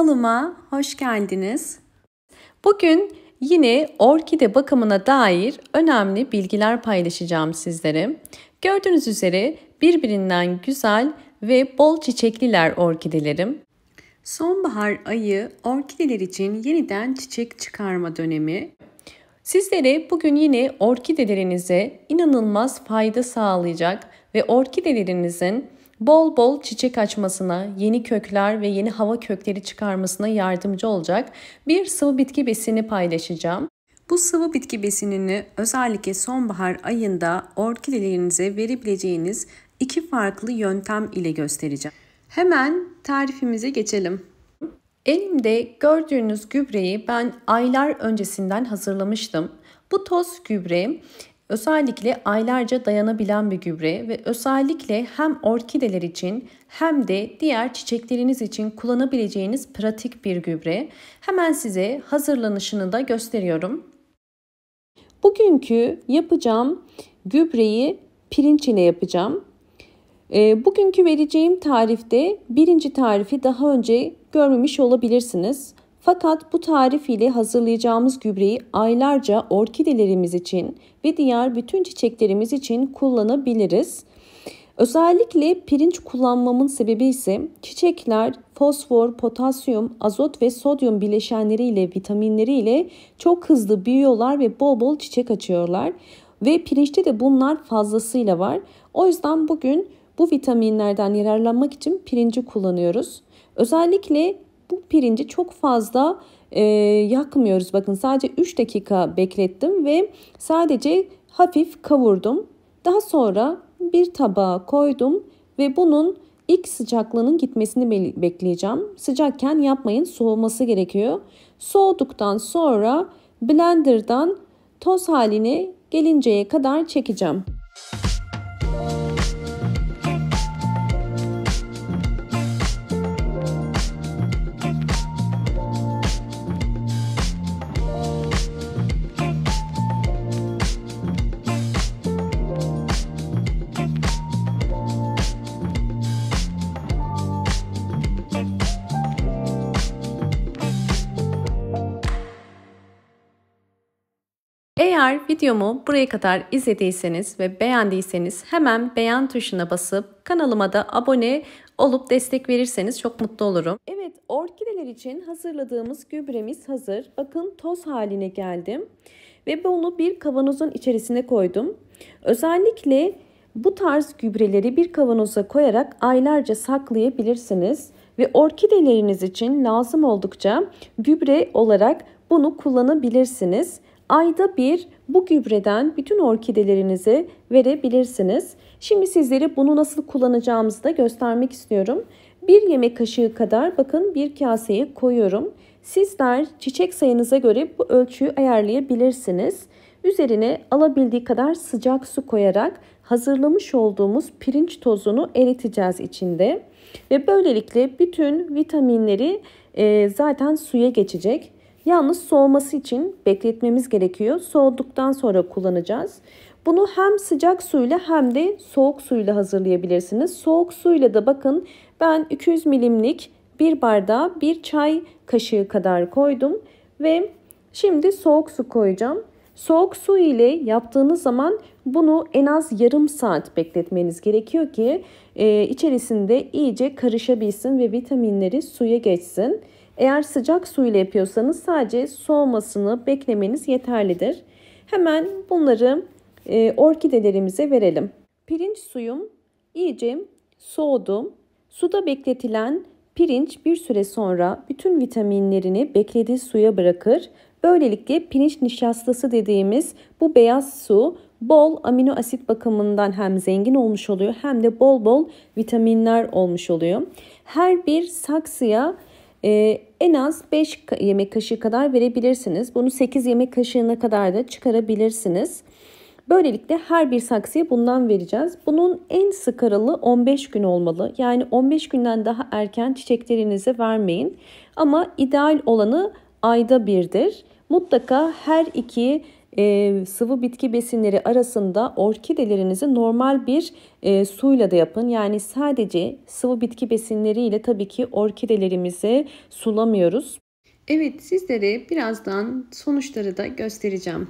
Kanalıma hoş geldiniz. Bugün yine orkide bakımına dair önemli bilgiler paylaşacağım sizlere. Gördüğünüz üzere birbirinden güzel ve bol çiçekliler orkidelerim. Sonbahar ayı orkideler için yeniden çiçek çıkarma dönemi. Sizlere bugün yine orkidelerinize inanılmaz fayda sağlayacak ve orkidelerinizin bol bol çiçek açmasına, yeni kökler ve yeni hava kökleri çıkarmasına yardımcı olacak bir sıvı bitki besini paylaşacağım. Bu sıvı bitki besinini özellikle sonbahar ayında orkidelerinize verebileceğiniz iki farklı yöntem ile göstereceğim. Hemen tarifimize geçelim. Elimde gördüğünüz gübreyi ben aylar öncesinden hazırlamıştım. Bu toz gübre özellikle aylarca dayanabilen bir gübre ve özellikle hem orkideler için hem de diğer çiçekleriniz için kullanabileceğiniz pratik bir gübre. Hemen size hazırlanışını da gösteriyorum. Bugünkü yapacağım gübreyi pirinç ile yapacağım. Bugünkü vereceğim tarifte birinci tarifi daha önce görmemiş olabilirsiniz. Fakat bu tarif ile hazırlayacağımız gübreyi aylarca orkidelerimiz için ve diğer bütün çiçeklerimiz için kullanabiliriz. Özellikle pirinç kullanmamın sebebi ise çiçekler fosfor, potasyum, azot ve sodyum bileşenleriyle, vitaminleriyle çok hızlı büyüyorlar ve bol bol çiçek açıyorlar. Ve pirinçte de bunlar fazlasıyla var. O yüzden bugün bu vitaminlerden yararlanmak için pirinci kullanıyoruz. Özellikle bu pirinci çok fazla yakmıyoruz. Bakın sadece 3 dakika beklettim ve sadece hafif kavurdum. Daha sonra bir tabağa koydum ve bunun ilk sıcaklığının gitmesini bekleyeceğim. Sıcakken yapmayın, soğuması gerekiyor. Soğuduktan sonra blenderdan toz haline gelinceye kadar çekeceğim. Eğer videomu buraya kadar izlediyseniz ve beğendiyseniz hemen beğen tuşuna basıp kanalıma da abone olup destek verirseniz çok mutlu olurum. Evet, orkideler için hazırladığımız gübremiz hazır. Bakın toz haline geldi ve bunu bir kavanozun içerisine koydum. Özellikle bu tarz gübreleri bir kavanoza koyarak aylarca saklayabilirsiniz ve orkideleriniz için lazım oldukça gübre olarak bunu kullanabilirsiniz. Ayda bir bu gübreden bütün orkidelerinize verebilirsiniz. Şimdi sizlere bunu nasıl kullanacağımızı da göstermek istiyorum. Bir yemek kaşığı kadar bakın bir kaseye koyuyorum. Sizler çiçek sayınıza göre bu ölçüyü ayarlayabilirsiniz. Üzerine alabildiği kadar sıcak su koyarak hazırlamış olduğumuz pirinç tozunu eriteceğiz içinde. Ve böylelikle bütün vitaminleri zaten suya geçecek. Yalnız soğuması için bekletmemiz gerekiyor. Soğuduktan sonra kullanacağız. Bunu hem sıcak suyla hem de soğuk suyla hazırlayabilirsiniz. Soğuk suyla da bakın ben 200 milimlik bir bardağa bir çay kaşığı kadar koydum. Ve şimdi soğuk su koyacağım. Soğuk su ile yaptığınız zaman bunu en az yarım saat bekletmeniz gerekiyor ki içerisinde iyice karışabilsin ve vitaminleri suya geçsin. Eğer sıcak su ile yapıyorsanız sadece soğumasını beklemeniz yeterlidir. Hemen bunları orkidelerimize verelim. Pirinç suyum iyice soğudu. Suda bekletilen pirinç bir süre sonra bütün vitaminlerini beklediği suya bırakır. Böylelikle pirinç nişastası dediğimiz bu beyaz su bol amino asit bakımından hem zengin olmuş oluyor hem de bol bol vitaminler olmuş oluyor. Her bir saksıya en az 5 yemek kaşığı kadar verebilirsiniz. Bunu 8 yemek kaşığına kadar da çıkarabilirsiniz. Böylelikle her bir saksıya bundan vereceğiz. Bunun en sık aralığı 15 gün olmalı. Yani 15 günden daha erken çiçeklerinize vermeyin. Ama ideal olanı ayda birdir. Mutlaka her iki sıvı bitki besinleri arasında orkidelerinizi normal bir suyla da yapın. Yani sadece sıvı bitki besinleriyle tabii ki orkidelerimizi sulamıyoruz. Evet, sizlere birazdan sonuçları da göstereceğim.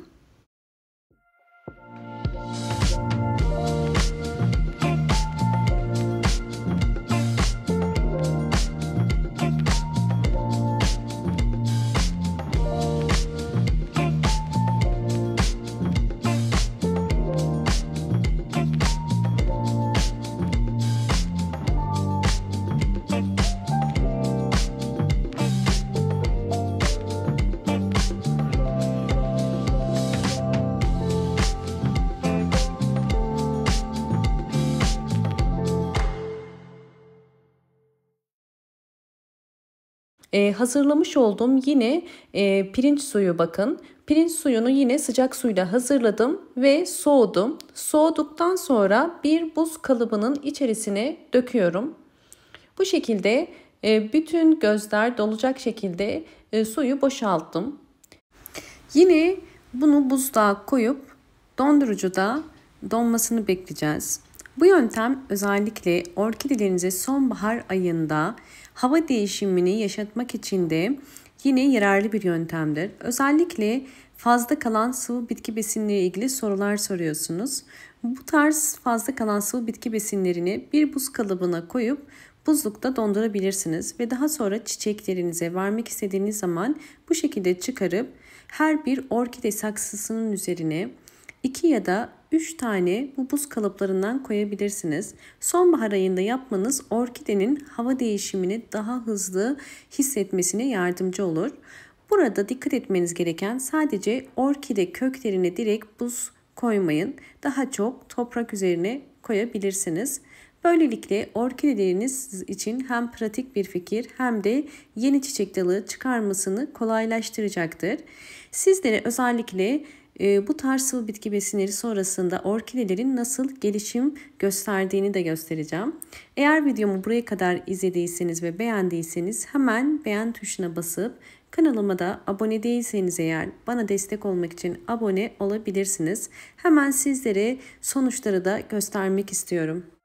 Hazırlamış olduğum yine pirinç suyu bakın. Pirinç suyunu yine sıcak suyla hazırladım ve soğudum. Soğuduktan sonra bir buz kalıbının içerisine döküyorum. Bu şekilde bütün gözler dolacak şekilde suyu boşalttım. Yine bunu buzluğa koyup dondurucuda donmasını bekleyeceğiz. Bu yöntem özellikle orkidelerinize sonbahar ayında hava değişimini yaşatmak için de yine yararlı bir yöntemdir. Özellikle fazla kalan sıvı bitki besinleriyle ilgili sorular soruyorsunuz. Bu tarz fazla kalan sıvı bitki besinlerini bir buz kalıbına koyup buzlukta dondurabilirsiniz ve daha sonra çiçeklerinize vermek istediğiniz zaman bu şekilde çıkarıp her bir orkide saksısının üzerine 2 ya da 3 tane bu buz kalıplarından koyabilirsiniz. Sonbahar ayında yapmanız orkidenin hava değişimini daha hızlı hissetmesine yardımcı olur. Burada dikkat etmeniz gereken sadece orkide köklerine direkt buz koymayın. Daha çok toprak üzerine koyabilirsiniz. Böylelikle orkideleriniz için hem pratik bir fikir hem de yeni çiçek dalı çıkarmasını kolaylaştıracaktır. Sizlere özellikle bu tarz sıvı bitki besinleri sonrasında orkidelerin nasıl gelişim gösterdiğini de göstereceğim. Eğer videomu buraya kadar izlediyseniz ve beğendiyseniz hemen beğen tuşuna basıp kanalıma da abone değilseniz eğer bana destek olmak için abone olabilirsiniz. Hemen sizlere sonuçları da göstermek istiyorum.